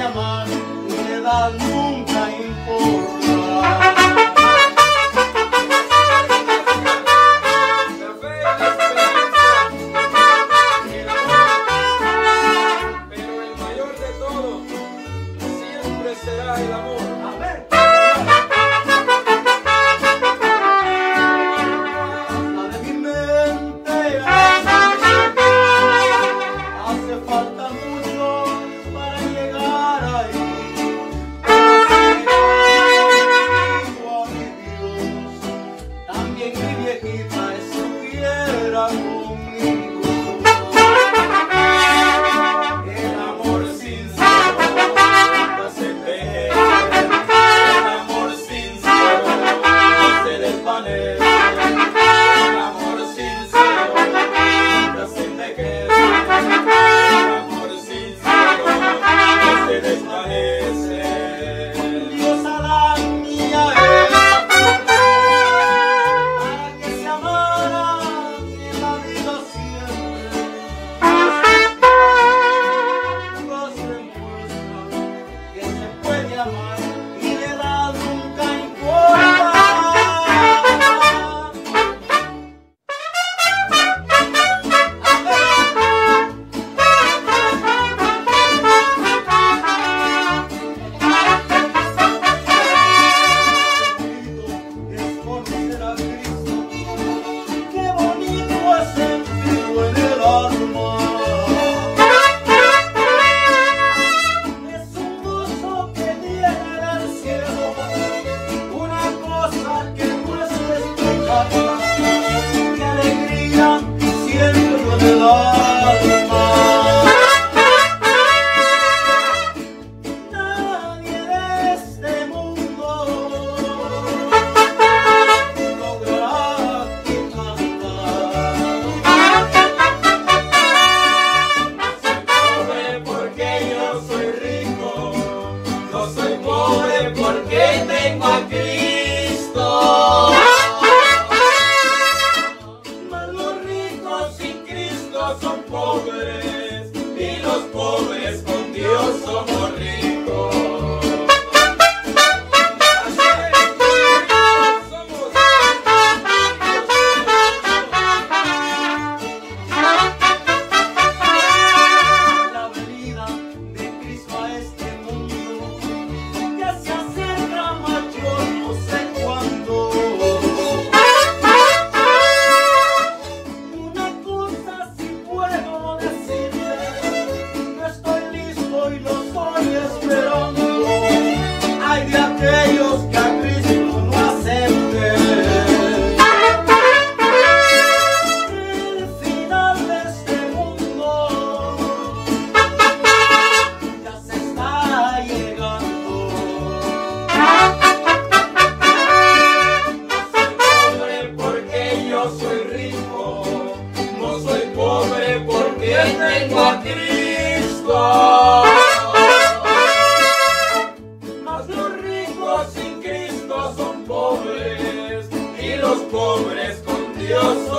amar y la edad nunca importa. Será el amor. Amén. La de mi mente hace falta mucho para llegar ahí. Digo a mi Dios, también mi viejita estuviera conmigo. El amor sincero nunca se ve. El amor sincero no se desvanece. El amor sincero nunca se envejece. El amor sincero no se desvanece. Dios a la mía para que se amaran en la vida siempre. Dios demuestra que se puede amar y la edad nunca importa. Es conocer a Cristo, qué bonito es sentirlo en el alma. Es un gozo que viene del cielo, una cosa que no es explicable, qué alegría siento en el alma. Nadie de este mundo logrará pobre porque yo soy rico, no soy pobre porque tengo a Cristo. Mas los ricos sin Cristo son pobres y los pobres con Dios somos ricos. La venida de Cristo a este mundo ya se acerca, mas yo no sé cuándo. Una cosa sí puedo decirle, no estoy listo y lo estoy esperando. Hay de aquellos que a Cristo no acepten. El final de este mundo ya se está llegando. No soy pobre porque yo soy rico, no soy pobre porque tengo a Cristo. Mas los ricos sin Cristo son pobres y los pobres con Dios